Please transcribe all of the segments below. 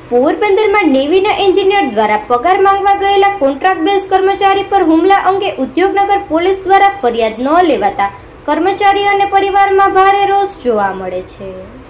પોરબંદરમાં નેવીના એન્જિનિયર દ્વારા પગાર માંગવા ગયેલા કોન્ટ્રાક્ટ બેઝ કર્મચારી પર હુમલા અંગે ઉદ્યોગનગર પોલીસ દ્વારા ફરિયાદ ન લેવાતા કર્મચારી અને પરિવારમાં ભારે રોષ જોવા મળે છે।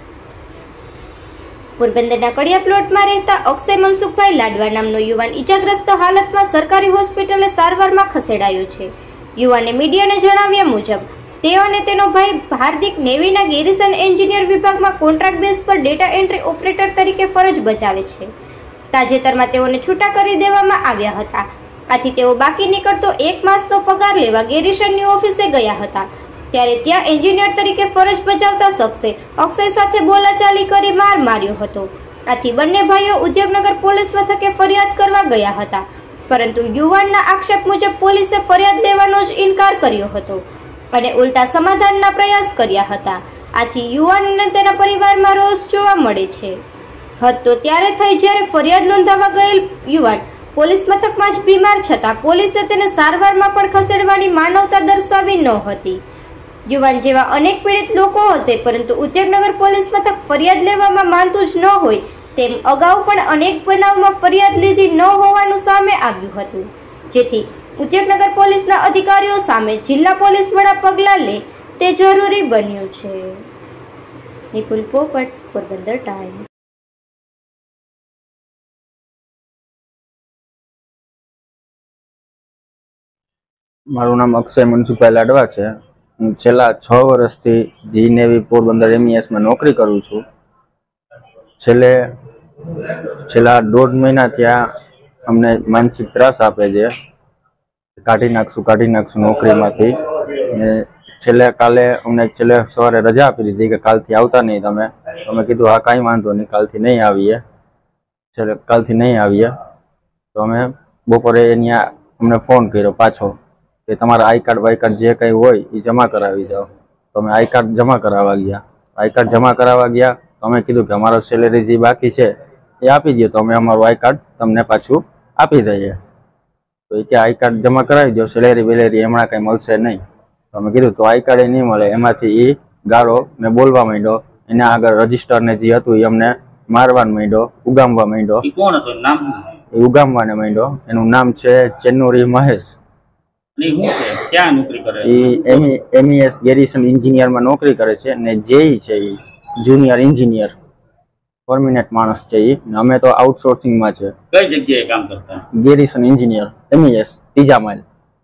પોરબંદરના કડિયા પ્લોટમાં રહેતા અક્ષય મનસુખભાઈ લાડવા નામનો યુવાન ઈજાગ્રસ્ત હાલતમાં સરકારી હોસ્પિટલે સારવારમાં ખસેડાયો છે। યુવાને મીડિયાને જણાવ્યા મુજબ તેઓ અને તેનો ભાઈ હાર્દિક નેવીના ગેરિસન એન્જિનિયર વિભાગમાં કોન્ટ્રાક્ટ બેઝ પર ડેટા એન્ટ્રી ઓપરેટર તરીકે ફરજ બજાવે છે। તાજેતરમાં તેઓને છૂટા કરી દેવામાં આવ્યા હતા। આથી તેઓ બાકી નીકળતો 1 માસનો પગાર લેવા ગેરિસનની ઓફિસે ગયા હતા। ત્યારે ત્યાં એન્જિનિયર તરીકે ફરજ બજાવતા શખ્સે અક્ષય સાથે બોલાચાલી કરી માર માર્યો હતો। આથી બંને ભાઈઓ ઉદ્યોગનગર પોલીસ મથકે ફરિયાદ કરવા ગયા હતા, પરંતુ યુવાનના આક્ષેપ મુજબ પોલીસે ફરિયાદ લેવાનો જ ઇનકાર કર્યો હતો અને ઉલટા સમાધાનના પ્રયાસ કર્યા હતા। આથી યુવાન અને તેના પરિવારમાં રોષ જોવા મળે છે। હદ તો ત્યારે થઈ જ્યારે ફરિયાદ નોંધાવવા ગયેલ યુવાન પોલીસ મથકમાં જ બીમાર છતાં પોલીસે તેને સારવારમાં પણ ખસેડવાની માનવતા દર્શાવી નહોતી। યુવાન જેવા અનેક પીડિત લોકો હશે, પરંતુ ઉદ્યોગનગર પોલીસ મથક ફરિયાદ લેવામાં માનતું જ ન હોય તેમ અગાઉ પણ અનેક બનાવમાં ફરિયાદ લીધી ન હોવાનું સામે આવ્યું હતું, જેથી ઉદ્યોગનગર પોલીસના અધિકારીઓ સામે જિલ્લા પોલીસ વડા પગલાં લે તે જરૂરી બન્યું છે। નિપુલ પોપટ, પોરબંદર ટાઈમ્સ। મારું નામ અક્ષય મનસુખભાઈ લાડવા છે। હું છેલ્લા 6 વર્ષથી જી નેવી પોરબંદર MES માં નોકરી કરું છું। છેલ્લા 1.5 મહિનાથી અમને માનસિક ત્રાસ આપે છે। કાઢી નાખશું નોકરીમાંથી। ને કાલે અમને સવારે રજા આપી દીધી કે કાલથી આવતા નહીં તમે। અમે કીધું હા કાંઈ વાંધો નહીં, કાલથી નહીં આવીએ। તો અમે બપોરે અહીંયા અમને ફોન કર્યો પાછો કે તમારા આઈ કાર્ડ જે કંઈ હોય એ જમા કરાવી જાઓ। તો અમે આઈ કાર્ડ જમા કરાવવા ગયા। તો અમે કીધું કે અમારો સેલેરી જે બાકી છે એ આપી દો, તો અમે અમારું આઈ કાર્ડ તમને પાછું આપી દઈએ। તો એ કે આઈ કાર્ડ જમા કરાવી દો, સેલેરી વેલેરી હમણાં કંઈ મળશે નહીં। તો અમે કીધું તો આઈ કાર્ડ એ નહીં મળે। એમાંથી એ ગાળો ને બોલવા માંડ્યો, એના આગળ રજીસ્ટર ને જે હતું એ અમને મારવા માંડ્યો, ઉગામવા માંડ્યો। એ ઉગામવાને માંડ્યો। એનું નામ છે ચેન્નુરી મહેશ। MES ગેરિસન એન્જિનિયરમાં નોકરી કરે છે ને જેઈ છે, એ જુનિયર એન્જિનિયર પરમિનન્ટ માણસ છે। અમે તો આઉટસોર્સિંગમાં છે। કઈ જગ્યાએ કામ કરતા? ગેરિસન એન્જિનિયર MES 3જા માઇલ।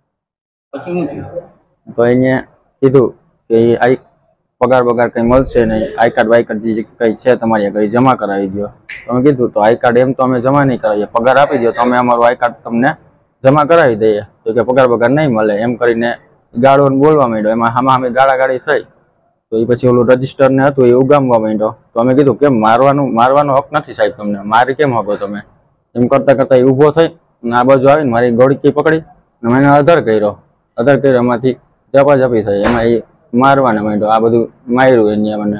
તો એને કીધું કે આ પગાર કઈ મળશે નહીં, આઈ કાર્ડ જે કઈ છે તમારી આગળ જમા કરાવી દો। તો અમે કીધું તો આઈ કાર્ડ એમ તો અમે જમા નહીં કરાવીએ, પગાર આપી દો તો અમે અમારું આઈ કાર્ડ તમને જમા કરાવી દઈએ। તો કે પગાર નહીં મળે એમ કરીને ગાળો બોલવા માંડ્યો। એમાં સામે ગાળાગાળી થઈ, તો એ પછી ઓલું રજીસ્ટર ને હતું એ ઉગામવા માંડ્યો। તો અમે કીધું કેમ મારવાનો હક નથી સાહેબ તમને, મારી કેમ હકો તમે? એમ કરતા એ ઊભો થઈ ને આ બાજુ આવીને મારી ગોળકી પકડી ને મને અધર કર્યો। એમાંથી ઝપાઝપી થઈ, એમાં એ મારવાને માંડ્યો। આ બધું માર્યું એને મને।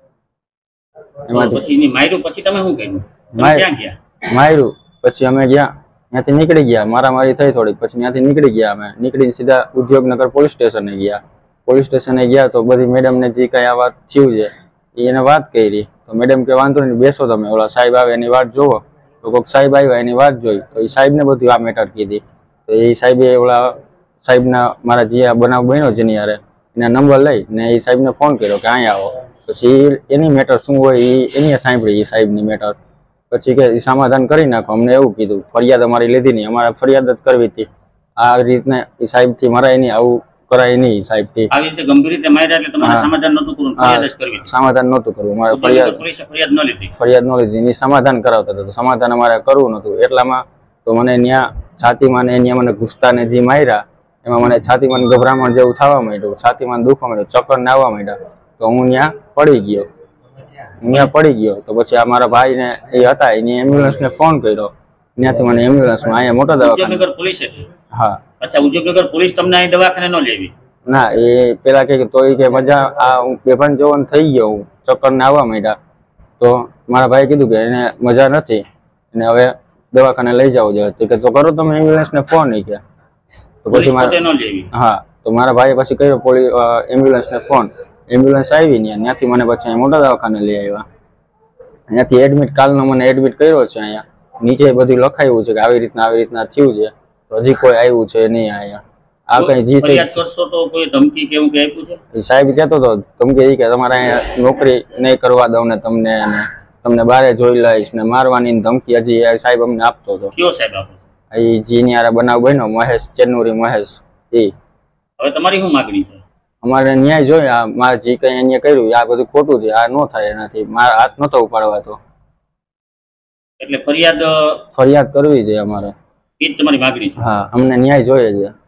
માર્યું પછી અમે ગયા, ત્યાંથી નીકળી ગયા। મારામારી થઈ થોડીક, પછી ત્યાંથી નીકળી ગયા। અમે નીકળીને સીધા ઉદ્યોગનગર પોલીસ સ્ટેશને ગયા। તો બધી મેડમને જે કઈ આ વાત થયું છે એને વાત કરી। તો મેડમ કે વાંધો નહીં, બેસો તમે, ઓલા સાહેબ આવે એની વાત જોવો। તો કોઈક સાહેબ આવ્યા, એની વાત જોઈ, તો એ સાહેબને બધું આ મેટર કીધી। તો એ સાહેબે ઓલા સાહેબના મારા જે આ બનાવ બન્યો જેની યારે એના નંબર લઈ ને એ સાહેબને ફોન કર્યો કે અહીંયા આવો। પછી એની મેટર શું હોય એની સાંભળી, એ સાહેબની મેટર। પછી કે સમાધાન કરી નાખો, અમને એવું કીધું। ફરિયાદ અમારી લીધી નહીં, અમારે ફરિયાદ જ કરવી હતી। આ રીતના એ સાહેબથી મરાય નહીં, આવું કરાય નહીં સાહેબથી। આવી રીતે ગંભીર રીતે માર્યા એટલે તમારે સમાધાન નહોતું કરવું, ફરિયાદ જ કરવી? સમાધાન નહોતું કરવું, અમારે ફરિયાદ ન લીધી, એની સમાધાન કરાવતા હતા। તો સમાધાન અમારે કરવું નહોતું, એટલામાં તો મને ત્યાં છાતીમાં ને મને ઘૂસતાને જે માર્યા એમાં મને છાતીમાં ગભરામણ જેવું થવા માંડ્યું, છાતીમાં દુખવા માંડ્યું, ચક્કર ને આવવા માંડ્યા। તો હું ત્યાં પડી ગયો। તો પછી આ મારા ભાઈ ને એ હતા, એની એમ્બ્યુલન્સ ને ફોન કર્યો। ત્યાંથી મને એમ્બ્યુલન્સમાં અહીંયા મોટા દવાખાને। હા, અચ્છા, ઉદ્યોગનગર પોલીસ તમને અહીં દવાખાને ન લેવી? ના, એ પેલા કે મજા આ બેભાન જવાન થઈ ગયો, હું ચક્કર ને આવવા માંડ્યા। તો મારા ભાઈ કીધું કે એને મજા નથી, એને હવે દવાખાને લઈ જાવ જોઈએ। તો કે તો કરો તમે એમ્બ્યુલન્સ ને ફોન નહીં કે। તો પછી તો મારા ભાઈએ પછી કર્યો એમ્બ્યુલન્સ ને ફોન। એમ્બ્યુલન્સ આવી ને ત્યાંથી મને પછી મોટા દવાખાને લઈ આવ્યા। અહીંયાથી એડમિટ કાલનો મને એડમિટ કર્યો છે અહીંયા નીચે બધું લખાયું છે કે આવી રીતના થયું છે તો હજી કોઈ આવ્યું છે નહીં અહીંયા આ કઈ જીત ફરિયાદ કરશો તો કોઈ ધમકી કેવું કે આપ્યું છે? સાહેબ કહેતો હતો ધમકી એ કે તમારે અહીંયા નોકરી નહીં કરવા દઉં ને તમને બારે જોઈ લઈશ ને મારવાની ધમકી હજી એ સાહેબ અમને આપતો હતો. કયો સાહેબ આપો? એ જીનિયારા બનાવ બન્યો મહેશ ચેન્નુરી મહેશ એ. હવે તમારી શું માગણી છે? અમારે ન્યાય જોઈએ આ મારે જે કઈ અહીંયા કર્યું આ બધું ખોટું છે આ ન થાય એનાથી મારા હાથ નતો ઉપાડવાતો એટલે ફરિયાદ કરવી છે અમારે એ જ તમારી માગણી છે? હા અમને ન્યાય જોઈએ છે.